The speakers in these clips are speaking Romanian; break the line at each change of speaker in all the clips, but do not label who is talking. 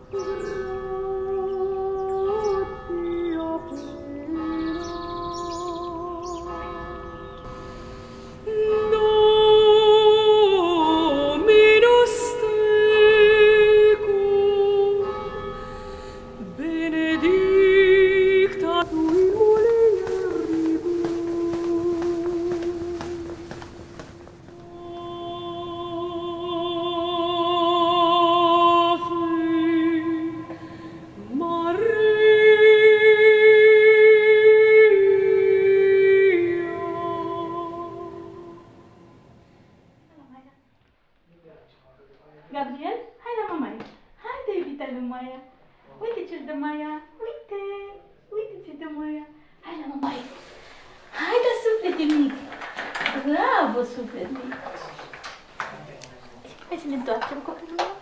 Gabriel, hai la mamaia. Haide, iubita lui Maia. Uite ce-ți dă Maia. Uite, uite ce-ți dă Maia. Hai la mamaia. Hai la suflete mic. Bravo, suflet mic. Hai să ne întoarcem copilul meu.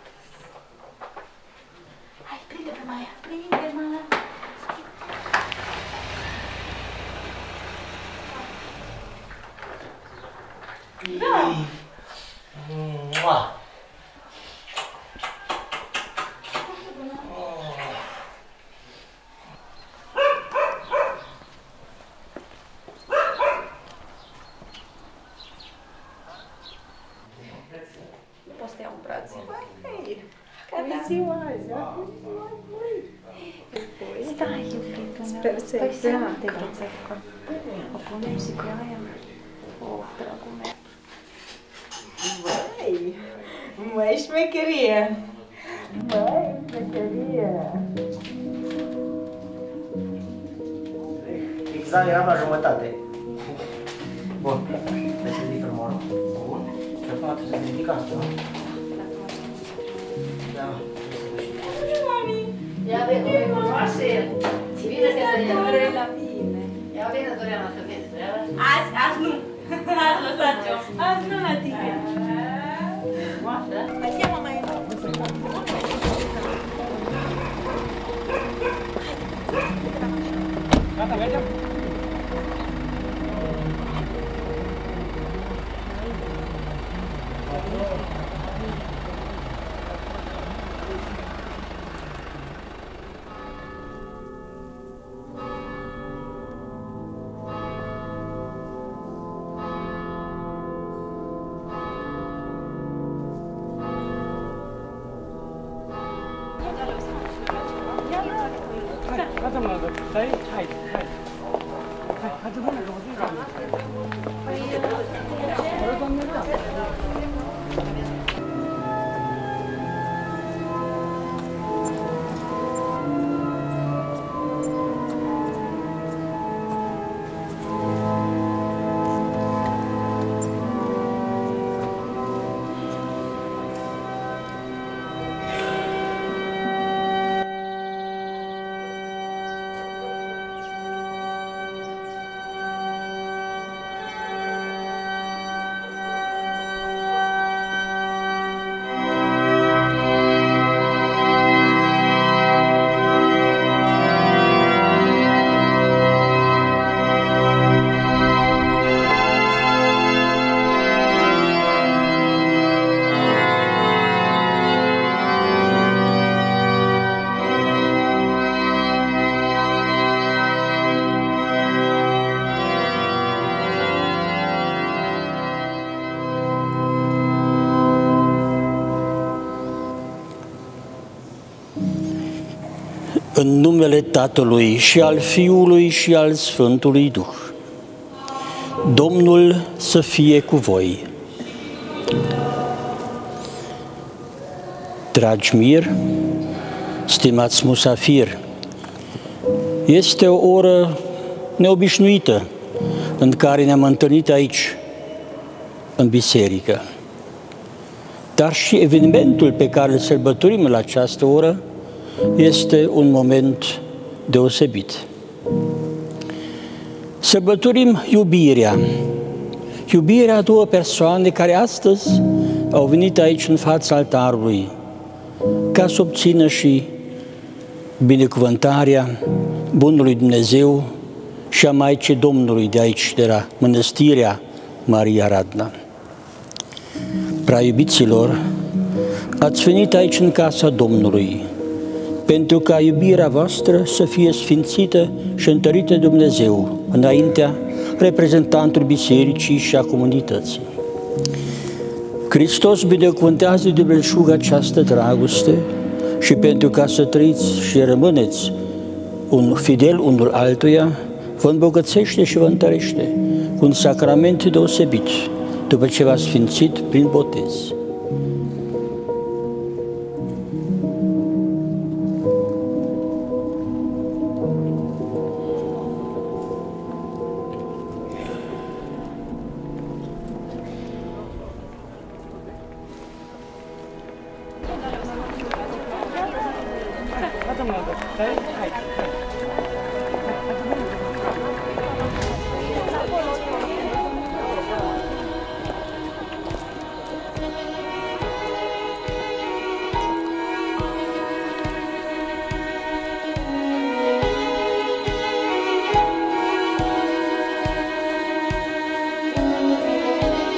Hai, prinde pe Maia. Prinde, Maia. Da.
Mua.
Poți să te iau în brațe.
Bună ziua azi,
Stai, iubitul meu.
Sper să-i
Păi să nu
placă.
te gățăcă. O punem și pe aia. Of, dragul meu.
Măi, șmecherie! Măi, șmecherie!
Exact, eram la jumătate. Bun, trebuie să ridic fermoarul. Bun. Și acum trebuie să ridic asta, nu? Da.
Ia vezi, nu-i frumoase. Bine să te
Doare la mine.
Ia vezi, Doriana, să vezi.
Azi nu. Azi lăsați-o. Azi nu la tine.
Frumoasă.
Mai cheamă mai
Gata, mergem? Gata, mă, stai, hai. Hai, mă, În numele Tatălui și al Fiului și al Sfântului Duh. Domnul să fie cu voi. Dragi mir, stimați musafiri, este o oră neobișnuită în care ne-am întâlnit aici, în biserică. Dar și evenimentul pe care îl sărbătorim la această oră este un moment deosebit. Sărbătorim iubirea a două persoane care astăzi au venit aici în fața altarului ca să obțină și binecuvântarea Bunului Dumnezeu și a Maicii Domnului de aici, de la Mănăstirea Maria Radna. Prea iubiților, ați venit aici în casa Domnului pentru ca iubirea voastră să fie sfințită și întărită de Dumnezeu înaintea reprezentantului bisericii și a comunității. Hristos binecuvântează de belșug această dragoste și pentru ca să trăiți și rămâneți fidel unul altuia, vă îmbogățește și vă întărește cu un sacrament deosebit, după ce v-a sfințit prin botez.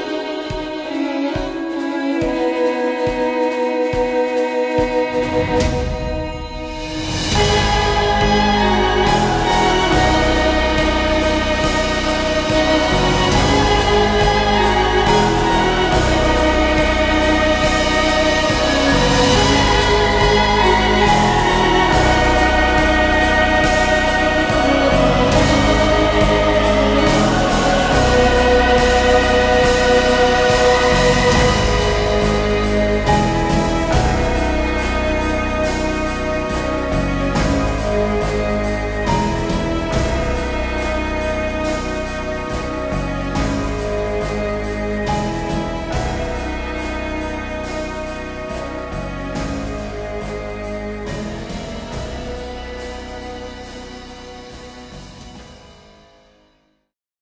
Thank you.